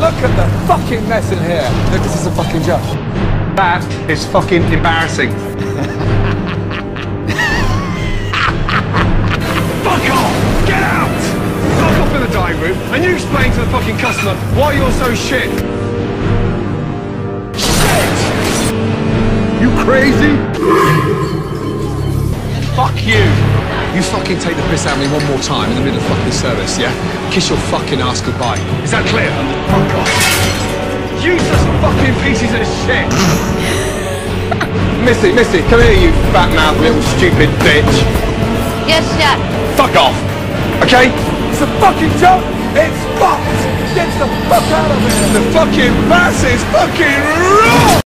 Look at the fucking mess in here. Look, this is a fucking joke. That is fucking embarrassing. Fuck off! Get out! Fuck off in the dining room and you explain to the fucking customer why you're so shit. Shit! You crazy? Fuck you! You fucking take the piss out of me one more time in the middle of fucking service, yeah? Kiss your fucking ass goodbye. Is that clear? Fuck off. Useless fucking pieces of shit! Missy, come here, you fat-mouthed little stupid bitch. Yes, Chef. Fuck off, okay? It's a fucking joke. It's fucked. Get the fuck out of here. The fucking bass is fucking raw!